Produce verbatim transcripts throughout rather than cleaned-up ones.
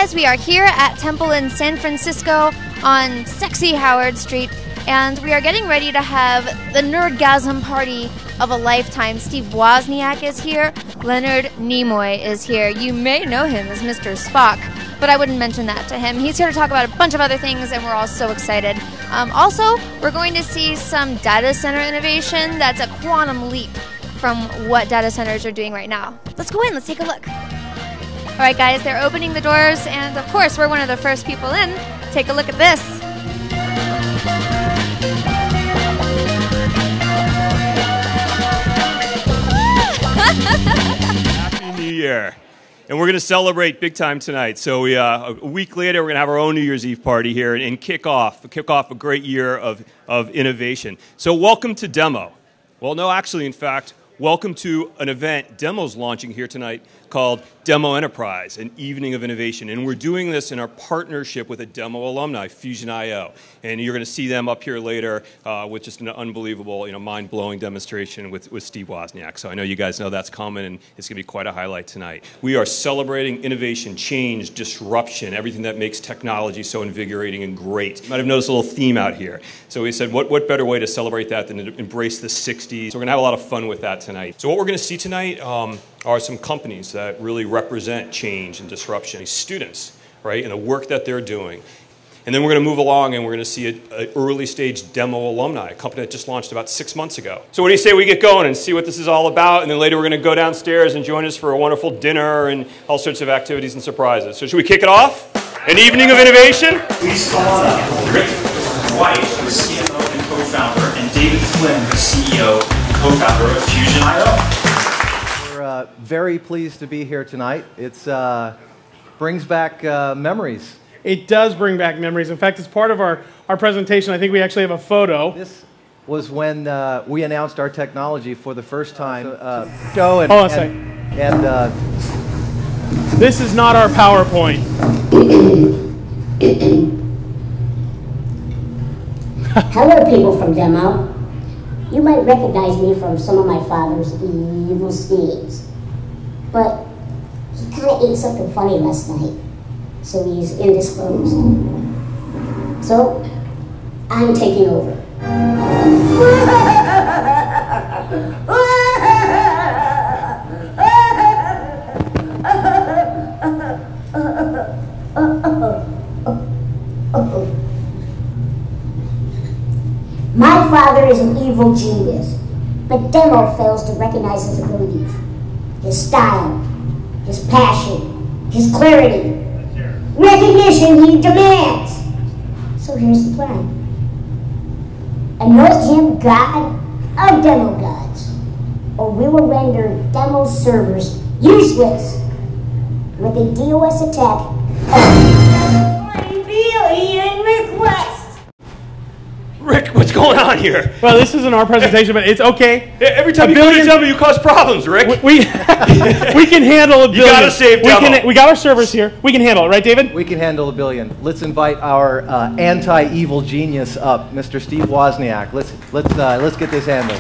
guys, we are here at Temple in San Francisco on sexy Howard Street, and we are getting ready to have the nerdgasm party of a lifetime. Steve Wozniak is here. Leonard Nimoy is here. You may know him as Mister Spock, but I wouldn't mention that to him. He's here to talk about a bunch of other things, and we're all so excited. Um, also, we're going to see some data center innovation that's a quantum leap from what data centers are doing right now. Let's go in. Let's take a look. All right, guys, they're opening the doors, and of course, we're one of the first people in. Take a look at this. Happy New Year. And we're going to celebrate big time tonight. So we, uh, a week later, we're going to have our own New Year's Eve party here and, and kick off, kick off a great year of, of innovation. So welcome to Demo. Well, no, actually, in fact, welcome to an event Demo's launching here tonight called Demo Enterprise, an evening of innovation. And we're doing this in our partnership with a Demo alumni, Fusionio. And you're going to see them up here later uh, with just an unbelievable, you know, mind-blowing demonstration with, with Steve Wozniak. So I know you guys know that's coming, and it's going to be quite a highlight tonight. We are celebrating innovation, change, disruption, everything that makes technology so invigorating and great. You might have noticed a little theme out here. So we said, what, what better way to celebrate that than to embrace the sixties? So we're going to have a lot of fun with that tonight. So what we're going to see tonight um, are some companies that really represent change and disruption. Students, right, and the work that they're doing. And then we're going to move along and we're going to see an early stage Demo alumni, a company that just launched about six months ago. So what do you say we get going and see what this is all about? And then later we're going to go downstairs and join us for a wonderful dinner and all sorts of activities and surprises. So should we kick it off? An evening of innovation? Please call on Rick White, the C M O and co-founder, and David Flynn, the C E O and co-founder of Fusionio. Uh, very pleased to be here tonight. It uh, brings back uh, memories. It does bring back memories. In fact, it's part of our, our presentation. I think we actually have a photo. This was when uh, we announced our technology for the first time. Uh, show and, Hold on a and, and uh, this is not our PowerPoint. Hello, people from Demo. You might recognize me from some of my father's evil schemes, but he kind of ate something funny last night, so he's indisposed. So, I'm taking over. My father is an evil genius, but Demo fails to recognize his abilities, his style, his passion, his clarity, recognition he demands. So here's the plan. Anoint him God of Demo gods, or we will render Demo servers useless with a DOS attack of one billion requests. Rick, what's going on here? Well, this isn't our presentation, but it's okay. Every time A you billion, go to Demo, you cause problems, Rick. We, we, we can handle a billion. You gotta save we, Demo. can, we got our servers here. We can handle it, right, David? we can handle a billion. Let's invite our uh, anti-evil genius up, Mister Steve Wozniak. Let's let's uh, let's get this handled.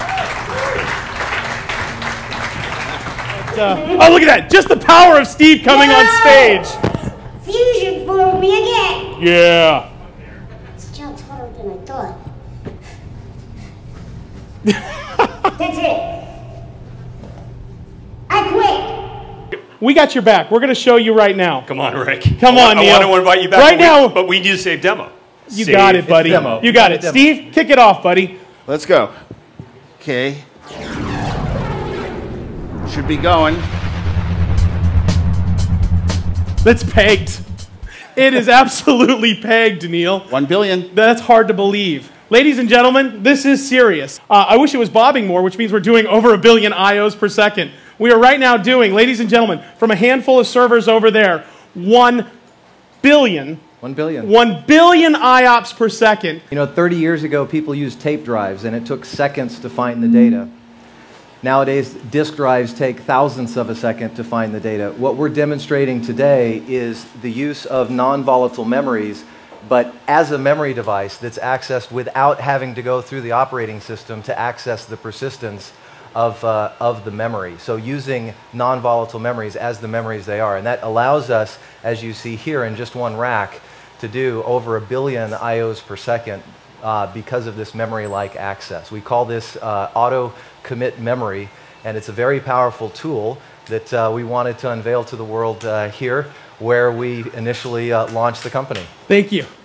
Uh, oh, look at that! Just the power of Steve coming No! on stage. Fusion fooled me again. Yeah. It's John's harder than I thought. That's it. I quit. We got your back. We're going to show you right now. Come on, Rick. Come I, on, I Neil. want to invite you back. Right but we, now. But we need to save Demo. You Save. got it, buddy. Demo. You got It's it. Demo. Steve, kick it off, buddy. Let's go. Okay. Should be going. That's pegged. It is absolutely pegged, Neil. One billion. That's hard to believe. Ladies and gentlemen, this is serious. Uh, I wish it was bobbing more, which means we're doing over a billion I Os per second. We are right now doing, ladies and gentlemen, from a handful of servers over there, one billion. One billion. One billion I O P S per second. You know, thirty years ago, people used tape drives, and it took seconds to find the data. Nowadays, disk drives take thousandths of a second to find the data. What we're demonstrating today is the use of non-volatile memories, but as a memory device that's accessed without having to go through the operating system to access the persistence of, uh, of the memory. So using non-volatile memories as the memories they are. And that allows us, as you see here in just one rack, to do over a billion I Os per second uh, because of this memory-like access. We call this uh, auto commit memory, and it's a very powerful tool that uh, we wanted to unveil to the world uh, here, where we initially uh, launched the company. Thank you.